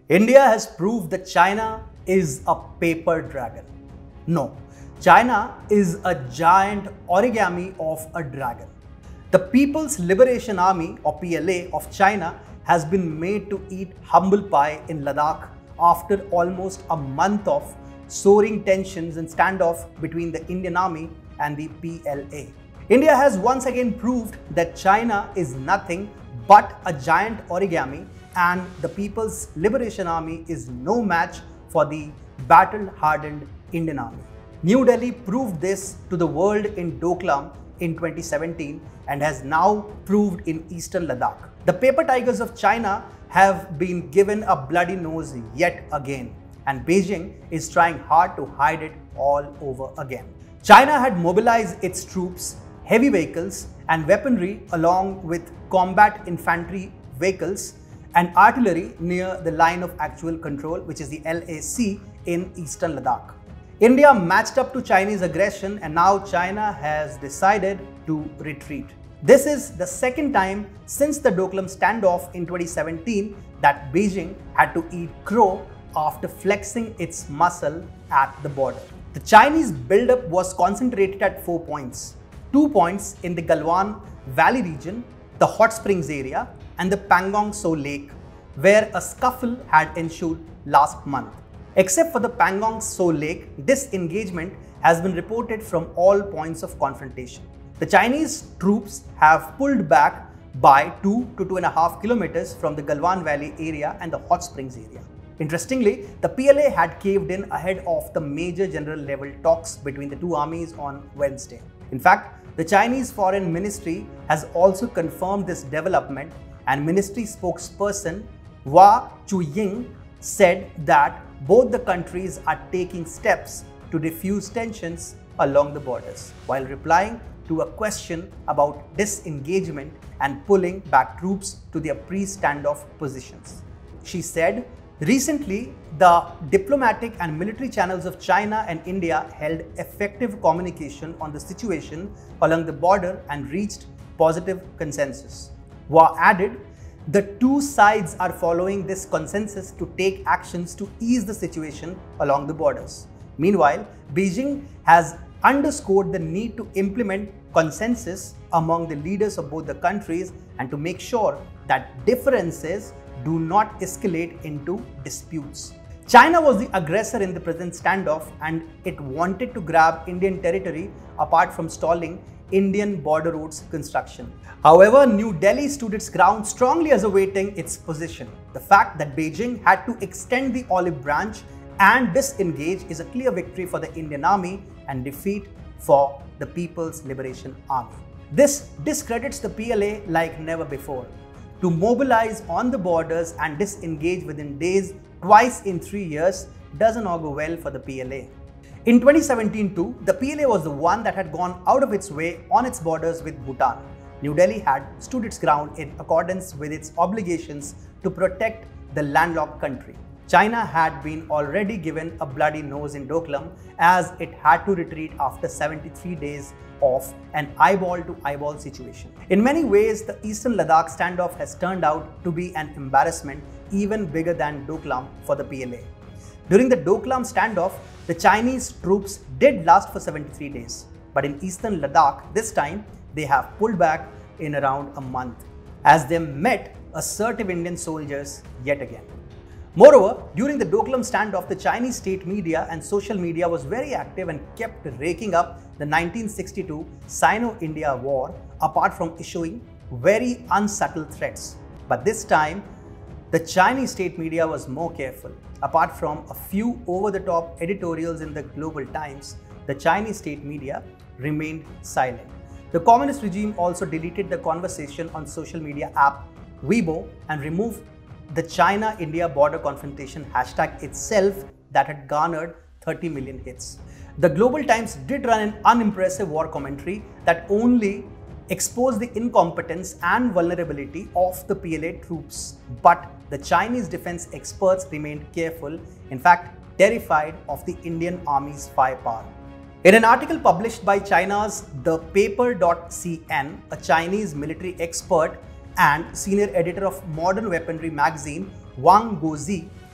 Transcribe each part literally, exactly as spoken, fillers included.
India has proved that China is a paper dragon. No, China is a giant origami of a dragon. The People's Liberation Army or P L A of China has been made to eat humble pie in Ladakh after almost a month of soaring tensions and standoff between the Indian Army and the P L A. India has once again proved that China is nothing but a giant origami, and the People's Liberation Army is no match for the battle-hardened Indian Army. New Delhi proved this to the world in Doklam in twenty seventeen and has now proved in eastern Ladakh. The paper tigers of China have been given a bloody nose yet again, and Beijing is trying hard to hide it all over again. China had mobilized its troops, heavy vehicles and weaponry along with combat infantry vehicles and artillery near the line of actual control, which is the L A C in eastern Ladakh. India matched up to Chinese aggression, and now China has decided to retreat. This is the second time since the Doklam standoff in twenty seventeen that Beijing had to eat crow after flexing its muscle at the border. The Chinese buildup was concentrated at four points. Two points in the Galwan Valley region, the Hot Springs area, and the Pangong Tso Lake, where a scuffle had ensued last month. Except for the Pangong Tso Lake, this engagement has been reported from all points of confrontation. The Chinese troops have pulled back by two to two and a half kilometers from the Galwan Valley area and the Hot Springs area. Interestingly, the P L A had caved in ahead of the major general level talks between the two armies on Wednesday. In fact, the Chinese Foreign Ministry has also confirmed this development, and ministry spokesperson Hua Chunying said that both the countries are taking steps to diffuse tensions along the borders, while replying to a question about disengagement and pulling back troops to their pre-standoff positions. She said, recently, the diplomatic and military channels of China and India held effective communication on the situation along the border and reached positive consensus. Hua added, the two sides are following this consensus to take actions to ease the situation along the borders. Meanwhile, Beijing has underscored the need to implement consensus among the leaders of both the countries and to make sure that differences do not escalate into disputes. China was the aggressor in the present standoff, and it wanted to grab Indian territory apart from stalling Indian border roads construction. However, New Delhi stood its ground strongly as awaiting its position. The fact that Beijing had to extend the olive branch and disengage is a clear victory for the Indian Army and defeat for the People's Liberation Army. This discredits the P L A like never before. To mobilize on the borders and disengage within days twice in three years doesn't augur well for the P L A. In twenty seventeen too, the P L A was the one that had gone out of its way on its borders with Bhutan. New Delhi had stood its ground in accordance with its obligations to protect the landlocked country. China had been already given a bloody nose in Doklam, as it had to retreat after seventy-three days of an eyeball-to-eyeball situation. In many ways, the eastern Ladakh standoff has turned out to be an embarrassment even bigger than Doklam for the P L A. During the Doklam standoff, the Chinese troops did last for seventy-three days, but in eastern Ladakh, this time they have pulled back in around a month as they met assertive Indian soldiers yet again. Moreover, during the Doklam standoff, the Chinese state media and social media was very active and kept raking up the nineteen sixty-two Sino-India War, apart from issuing very unsubtle threats. But this time, the Chinese state media was more careful. Apart from a few over-the-top editorials in the Global Times, the Chinese state media remained silent. The communist regime also deleted the conversation on social media app Weibo and removed the China-India border confrontation hashtag itself that had garnered thirty million hits. The Global Times did run an unimpressive war commentary that only exposed the incompetence and vulnerability of the P L A troops, but the Chinese defense experts remained careful, in fact terrified of the Indian Army's firepower. In an article published by China's The Paper dot C N, a Chinese military expert and senior editor of Modern Weaponry magazine, Wang Guozi,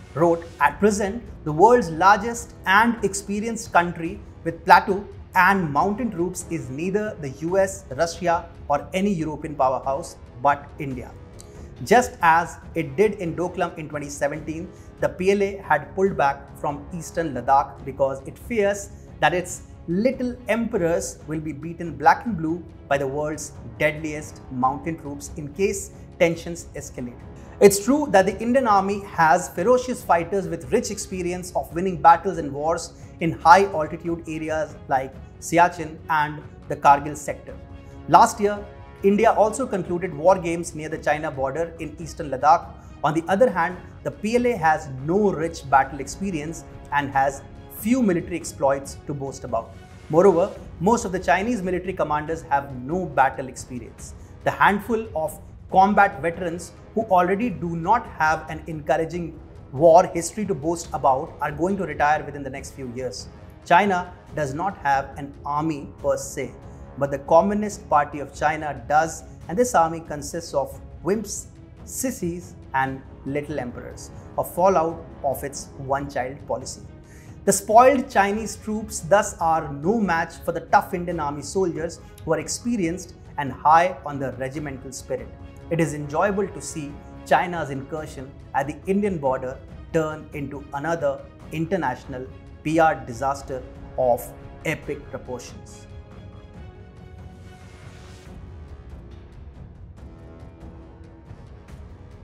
wrote, "At present, the world's largest and experienced country with plateau and mountain troops is neither the U S, Russia, or any European powerhouse, but India." Just as it did in Doklam in twenty seventeen, the P L A had pulled back from eastern Ladakh because it fears that its little emperors will be beaten black and blue by the world's deadliest mountain troops in case tensions escalate. It's true that the Indian Army has ferocious fighters with rich experience of winning battles and wars in high altitude areas like Siachen and the Kargil sector. Last year, India also concluded war games near the China border in eastern Ladakh. On the other hand, the P L A has no rich battle experience and has few military exploits to boast about. Moreover, most of the Chinese military commanders have no battle experience. The handful of combat veterans who already do not have an encouraging war history to boast about are going to retire within the next few years. China does not have an army per se, but the Communist Party of China does, and this army consists of wimps, sissies, and little emperors, a fallout of its one-child policy. The spoiled Chinese troops thus are no match for the tough Indian Army soldiers who are experienced and high on the regimental spirit. It is enjoyable to see China's incursion at the Indian border turn into another international P R disaster of epic proportions.